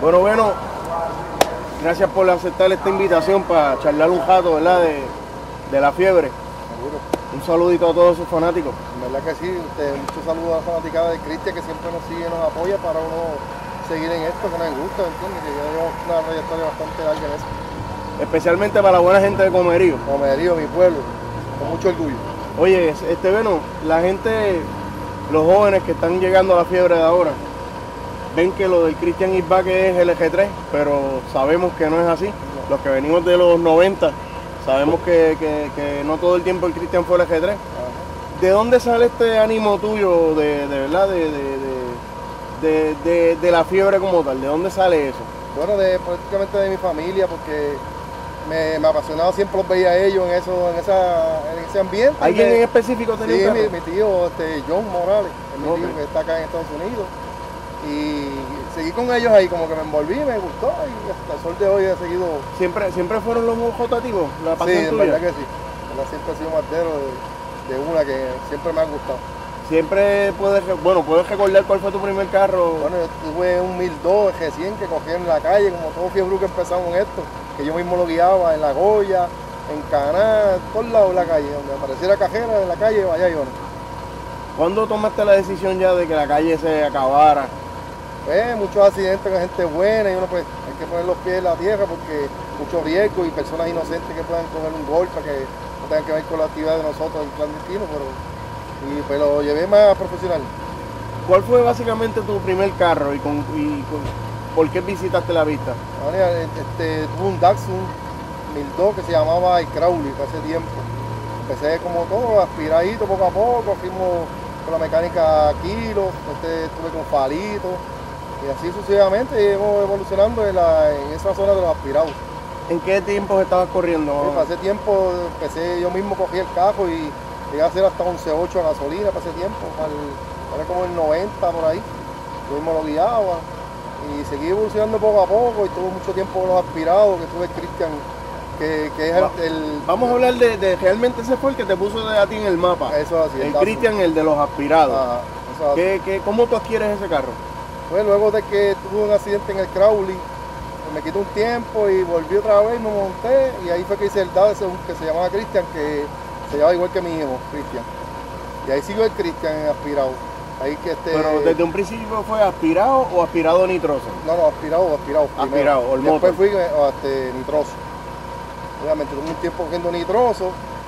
Bueno, gracias por aceptar esta invitación para charlar un rato, ¿verdad? De la fiebre. Seguro. Un saludito a todos sus fanáticos. En verdad que sí, muchos saludos a la fanaticada de Cristian que siempre nos sigue y nos apoya para uno seguir en esto que nos gusta, ¿entiendes? Que ya llevamos una trayectoria bastante larga en eso. Especialmente para la buena gente de Comerío. Comerío, mi pueblo, con mucho orgullo. Oye, la gente, los jóvenes que están llegando a la fiebre de ahora, ven que lo del Christian is back es LG3, pero sabemos que no es así. Los que venimos de los 90, sabemos que no todo el tiempo el Christian fue LG3. Ajá. ¿De dónde sale este ánimo tuyo de verdad, de la fiebre como tal? ¿De dónde sale eso? Bueno, prácticamente de mi familia, porque me apasionaba, siempre los veía a ellos en ese ambiente. ¿Alguien en específico tenía un carro? Sí, mi tío John Morales, es mi tío que está acá en Estados Unidos. Y seguí con ellos ahí, como que me envolví, me gustó y hasta el sol de hoy he seguido. ¿Siempre fueron los rotativos? ¿La pasión sí, en tuya? verdad que sí. Siempre he sido martero de una que siempre me ha gustado. Siempre puedes recordar cuál fue tu primer carro. Bueno, yo tuve un 1002 recién que cogí en la calle, como todo fiebre que empezamos en esto, que yo mismo lo guiaba en La Goya, en Caná, en todos lados de la calle, donde apareciera cajera en la calle, vaya yo. ¿Cuándo tomaste la decisión ya de que la calle se acabara? Pues muchos accidentes con gente buena y uno pues hay que poner los pies en la tierra porque mucho riesgo y personas inocentes que puedan coger un golpe que no tengan que ver con la actividad de nosotros, el clandestino, pero lo llevé más profesional. ¿Cuál fue básicamente tu primer carro y por qué visitaste la vista? Tuve un Datsun 1002 que se llamaba el Crowley hace tiempo. Empecé como todo, aspiradito poco a poco, fuimos con la mecánica a kilos, estuve con falito y así sucesivamente íbamos evolucionando en esa zona de los aspirados. ¿En qué tiempo estabas corriendo? Sí, para ese tiempo empecé, yo mismo cogí el cajo y llegué a hacer hasta 11.8 a gasolina para ese tiempo, era como el 90 por ahí, yo mismo lo guiaba y seguí evolucionando poco a poco y tuve mucho tiempo con los aspirados, que tuve Christian, que es el... Vamos a hablar de realmente ese fue el que te puso a ti en el mapa. Eso así. El Christian, el de los aspirados. Ajá, eso así. ¿Cómo tú adquieres ese carro? Pues luego de que tuve un accidente en el Crowley, me quitó un tiempo y volví otra vez, me monté y ahí fue que hice el Datsun que se llamaba Christian, que se llama igual que mi hijo, Christian. Y ahí sigo el Christian en aspirado. Ahí que Pero desde un principio fue aspirado o aspirado nitroso. No, aspirado. Aspirado, o el motor. Después fui nitroso. Obviamente tuve un tiempo cogiendo nitroso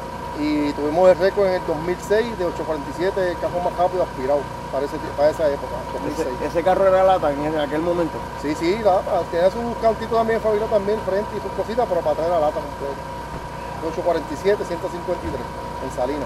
y tuvimos el récord en el 2006 de 847, el cajón más rápido aspirado para esa época, 2006. ¿Ese carro era lata en aquel momento? Sí, lata. Tenía sus cantitos también fabricados también frente y sus cositas, pero para traer la lata completa. 847, 153 en Salinas.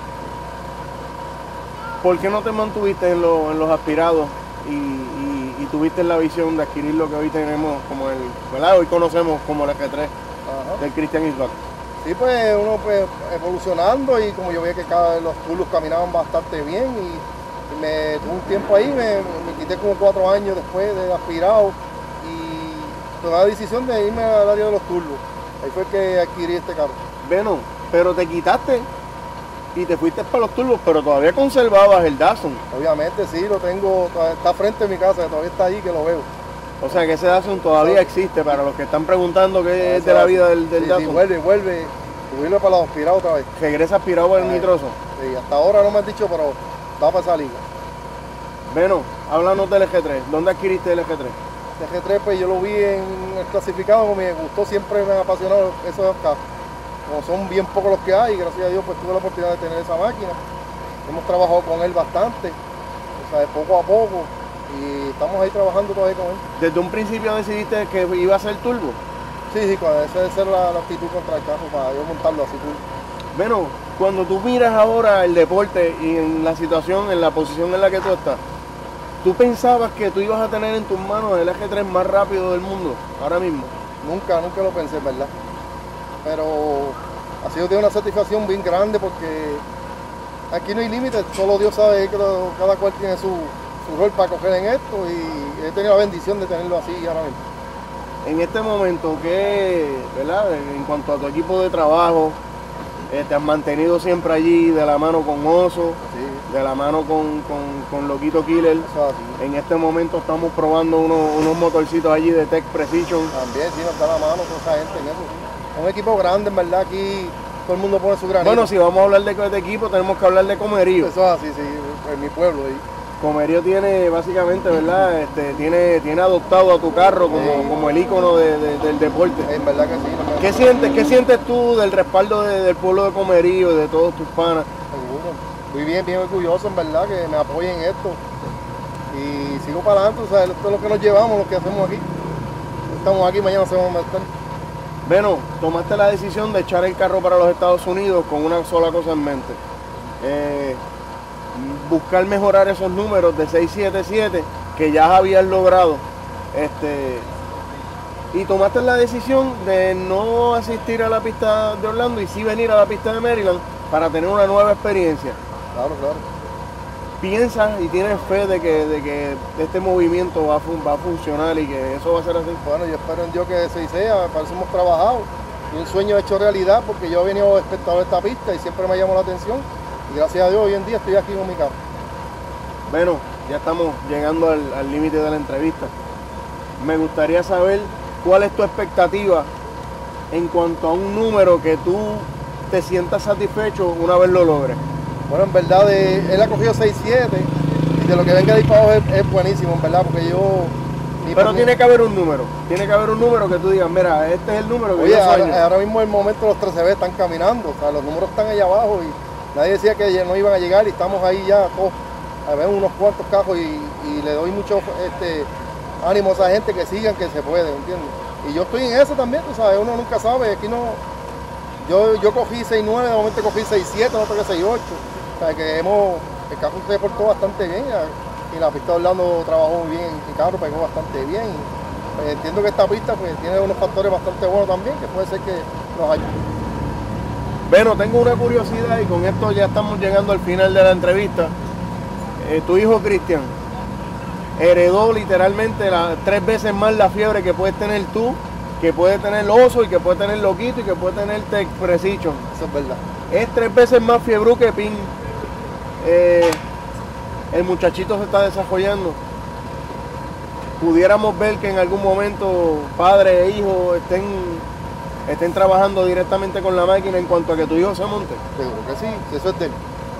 ¿Por qué no te mantuviste en los aspirados y tuviste la visión de adquirir lo que hoy tenemos como ¿verdad? Hoy conocemos como el G3 del Christian is back? Sí, pues uno pues evolucionando y como yo veía que cada vez los turbos caminaban bastante bien y me tuve un tiempo ahí, me quité como 4 años después de aspirado y tomé la decisión de irme al área de los turbos. Ahí fue que adquirí este carro. Bueno, pero te quitaste y te fuiste para los turbos, pero todavía conservabas el Datsun. Obviamente sí, lo tengo, está frente a mi casa, que todavía está ahí, que lo veo. O sea que ese Datsun todavía existe, para los que están preguntando qué es de la vida del Datsun. Sí, vuelve, subirlo para los aspirados otra vez. Regresa aspirado por el nitroso. Sí, hasta ahora no me han dicho, pero va para esa liga. Bueno, háblanos del G3. ¿Dónde adquiriste el G3? El G3 pues yo lo vi en el clasificado, me gustó, siempre me ha apasionado esos carros. Como son bien pocos los que hay, gracias a Dios pues tuve la oportunidad de tener esa máquina. Hemos trabajado con él bastante, o sea, de poco a poco, y estamos ahí trabajando todavía con él. ¿Desde un principio decidiste que iba a ser turbo? Sí, esa debe ser la actitud contra el carro para yo montarlo así turbo. Bueno, cuando tú miras ahora el deporte y en la situación, en la posición en la que tú estás, ¿tú pensabas que tú ibas a tener en tus manos el G3 más rápido del mundo ahora mismo? Nunca lo pensé, ¿verdad? Pero ha sido de una satisfacción bien grande porque aquí no hay límites, solo Dios sabe que cada cual tiene su rol para coger en esto y he tenido la bendición de tenerlo así ahora mismo. En este momento, ¿verdad? En cuanto a tu equipo de trabajo, te has mantenido siempre allí de la mano con Oso. Sí. de la mano con Loquito Killer. Eso es así. En este momento estamos probando unos motorcitos allí de Tech Precision. También, sí, nos da la mano toda esa gente en eso. Es un equipo grande, en verdad, aquí todo el mundo pone su granito. Bueno, si vamos a hablar de equipo, tenemos que hablar de Comerío. Eso es así, sí, en mi pueblo ahí. Comerío tiene básicamente, ¿verdad? Tiene adoptado a tu carro como el ícono del deporte. En verdad que sí. ¿Qué sientes tú del respaldo del pueblo de Comerío y de todos tus panas? Seguro. Estoy bien orgulloso, en verdad, que me apoyen en esto. Y sigo para adelante, o sea, esto es lo que nos llevamos, lo que hacemos aquí. Estamos aquí, mañana se vamos a meter. Bueno, tomaste la decisión de echar el carro para los Estados Unidos con una sola cosa en mente. Buscar mejorar esos números de 677 que ya habías logrado. Y tomaste la decisión de no asistir a la pista de Orlando y sí venir a la pista de Maryland para tener una nueva experiencia. Claro. ¿Piensas y tienes fe de que este movimiento va a funcionar y que eso va a ser así? Bueno, yo espero en Dios que así sea, para eso hemos trabajado. Y un sueño hecho realidad porque yo he venido espectador de esta pista y siempre me llamó la atención. Y gracias a Dios hoy en día estoy aquí con mi carro. Bueno, ya estamos llegando al límite de la entrevista. Me gustaría saber cuál es tu expectativa en cuanto a un número que tú te sientas satisfecho una vez lo logres. Bueno, en verdad, él ha cogido 6-7 y de lo que venga de ahí para abajo es buenísimo, en verdad, porque yo... Pero tiene que haber un número que tú digas, mira, este es el número que Oye, yo sueño. ahora mismo en el momento los 13B están caminando, o sea, los números están allá abajo y nadie decía que no iban a llegar y estamos ahí ya todos, a ver unos cuantos cajos y le doy mucho ánimo a esa gente que sigan, que se puede, ¿entiendes? Y yo estoy en eso también, tú sabes, uno nunca sabe, aquí no... Yo cogí 6-9, de momento cogí 6-7, no toqué 6-8. O sea, que el carro se portó bastante bien y la pista de Orlando trabajó muy bien, el carro pegó bastante bien. Y, pues, entiendo que esta pista pues, tiene unos factores bastante buenos también, que puede ser que nos ayude. Bueno, tengo una curiosidad y con esto ya estamos llegando al final de la entrevista. Tu hijo Cristian heredó literalmente 3 veces más la fiebre que puedes tener tú, que puede tener Oso y que puede tener Loquito y que puede tener Tech Precision. Eso es verdad. Es 3 veces más fiebre que Pin. El muchachito se está desarrollando. Pudiéramos ver que en algún momento padre e hijo estén trabajando directamente con la máquina en cuanto a que tu hijo se monte. Seguro que sí, eso es de él.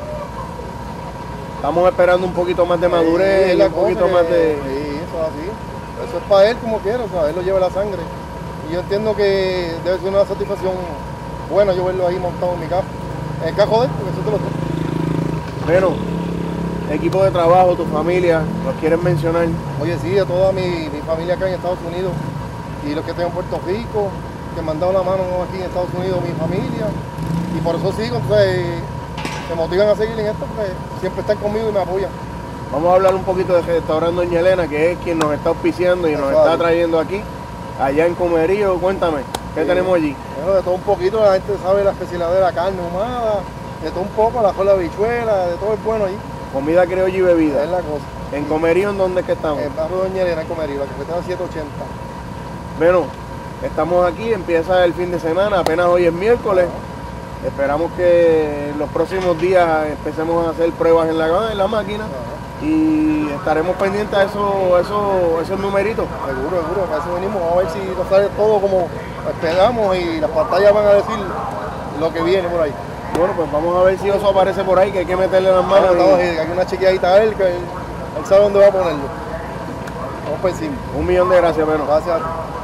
Estamos esperando un poquito más de madurez y un poquito más de... Sí, eso es así. Eso es para él como quiera, o sea, él lo lleva la sangre. Y yo entiendo que debe ser una satisfacción buena yo verlo ahí montado en mi carro. En el carro de él, porque eso te lo tengo. Bueno, equipo de trabajo, tu familia, ¿los quieres mencionar? Oye, sí, a toda mi familia acá en Estados Unidos y los que tengo en Puerto Rico, que me han dado la mano aquí en Estados Unidos, mi familia. Y por eso sigo, entonces se motivan a seguir en esto, porque siempre están conmigo y me apoyan. Vamos a hablar un poquito de Restaurante Doña Elena, que es quien nos está auspiciando y nos está trayendo aquí, allá en Comerío. Cuéntame, ¿qué tenemos allí? Bueno, de todo un poquito, la gente sabe la especialidad de la carne ahumada, de todo un poco, la cola de habichuela, de todo es bueno ahí. Comida criolla y bebida. Es la cosa. ¿En Comerío en dónde es que estamos? En el barrio Doña Elena, en Comerío, la carretera 780. Bueno, estamos aquí, empieza el fin de semana, apenas hoy es miércoles. Esperamos que en los próximos días empecemos a hacer pruebas en la máquina y estaremos pendientes a esos numeritos. Seguro, a eso venimos, vamos a ver si nos sale todo como esperamos y las pantallas van a decir lo que viene por ahí. Bueno, pues vamos a ver si eso aparece por ahí, que hay que meterle las manos. Hay una chequeadita a él, que él sabe dónde va a ponerlo. Vamos por encima. 1.000.000 de gracias, Beno. Gracias.